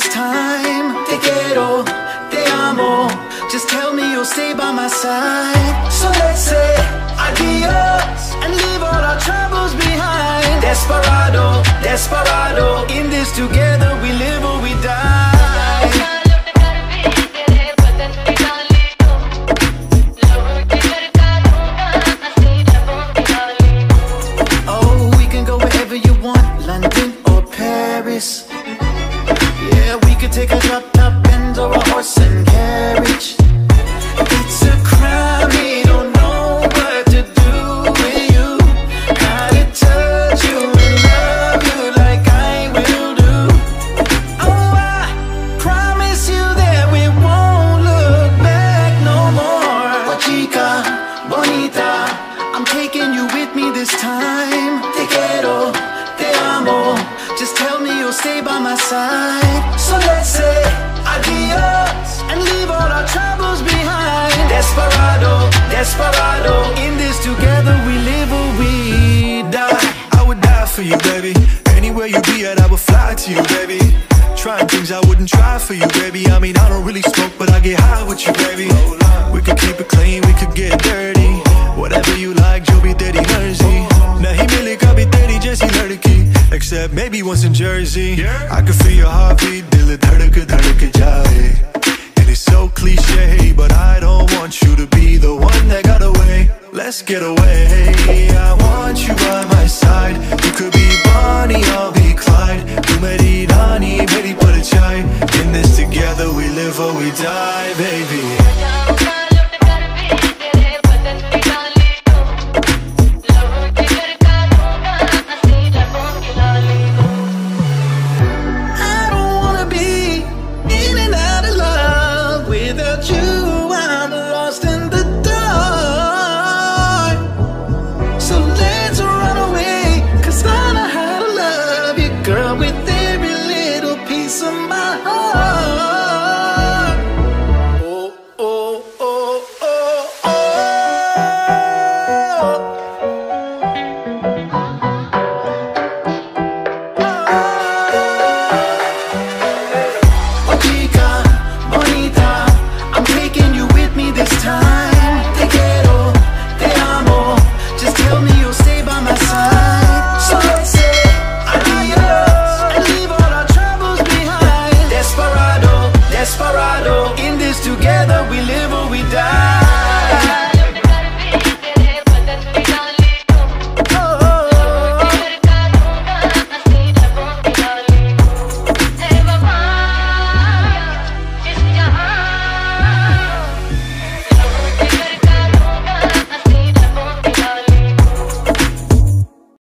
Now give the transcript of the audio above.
time. Te quiero, te amo. Just tell me you'll stay by my side. So let's say adios and leave all our troubles behind. Desperado, desperado. In this together we live or we die. Oh, we can go wherever you want, London or Paris. Yeah, we could take a drop-top Benz or a horse and carriage. It's a crime, we don't know what to do with you. Gotta touch you and love you like I will do. Oh, I promise you that we won't look back no more. Oh, chica, bonita, I'm taking you with me this time. Te quiero, te amo. Just tell me you'll stay by my side. So let's say adios and leave all our troubles behind. Desperado, desperado. In this together we live or we die. I would die for you, baby. Anywhere you be at, I would fly to you, baby. Trying things I wouldn't try for you, baby. I mean, I don't really smoke, but I get high with you, baby. We could keep it clean, we could get dirty. Whatever you like, जो भी तेरी मर्जी. नहीं मिलेगा भी तेरी जैसी लड़की. Except maybe once in Jersey. I can feel your heartbeat, दिल धड़क धड़क जाए. And it's so cliche, but I don't want you to be the one that got away. Let's get away. I want you by my side. You could be Bonnie, I'll be Clyde. Tu meri rani, meri parchai. In this together we live or we die, baby.